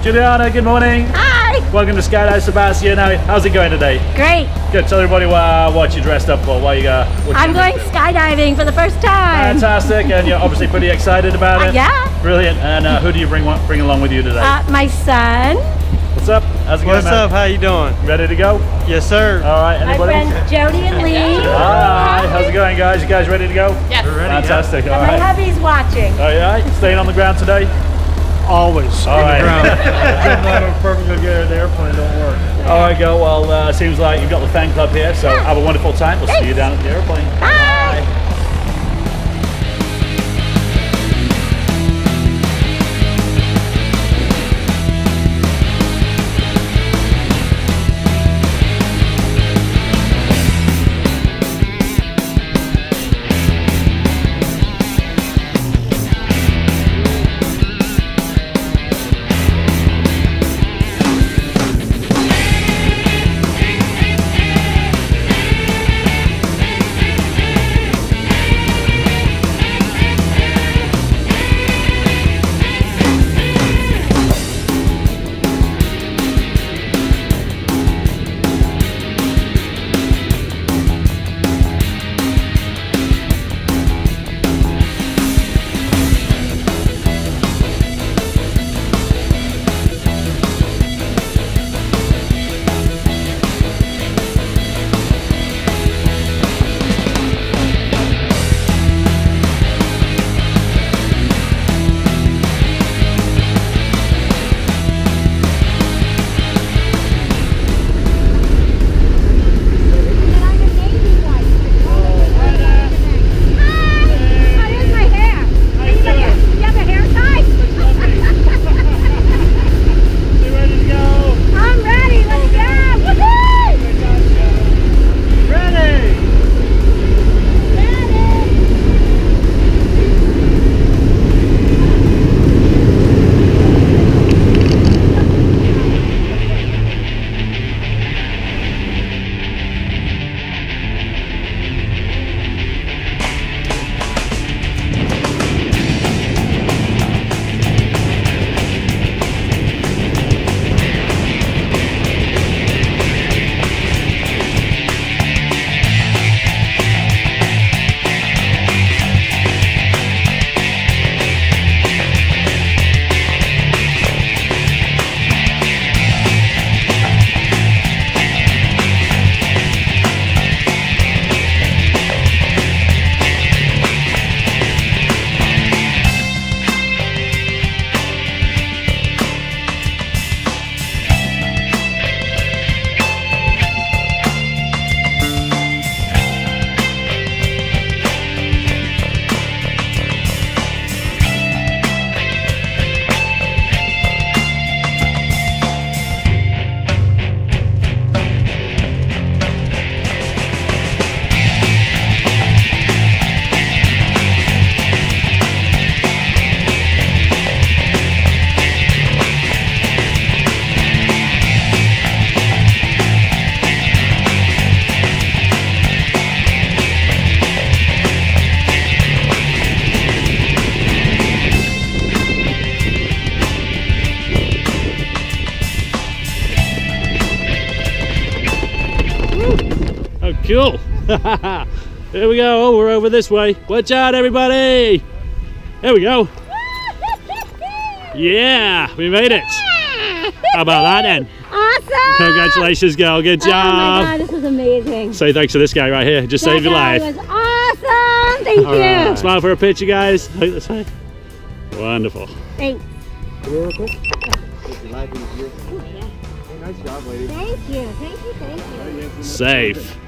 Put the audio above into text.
Juliana, good morning. Hi. Welcome to Skydive Sebastian. How's it going today? Great. Good. Tell everybody what you dressed up for. I'm going skydiving for the first time. Fantastic, and you're obviously pretty excited about it. Yeah. Brilliant. And who do you bring along with you today? My son. What's up? How's it going, What's up? How you doing? Ready to go? Yes, sir. All right. My Anybody? friends Jody and Lee. Hi. How's it going, guys? You guys ready to go? Yes. We're ready. Fantastic. And All my right. hubby's watching. All right. Staying on the ground today. Always. All right. Perfectly good at the airplane. Don't work. All right, go. Well, seems like you've got the fan club here, so have a wonderful time. We'll see you down at the airplane. Bye. Cool. Here we go. Oh, we're over this way. Watch out, everybody. There we go. Yeah, we made it. How about that then? Awesome. Congratulations, girl. Good job. Oh my God, this was amazing. Say thanks to this guy right here. Just saved your life. That was awesome. Thank you. Right. Smile for a picture, guys. Look this way. Wonderful. Thanks. Real quick. Nice job, lady. Thank you. Thank you. Thank you. Safe.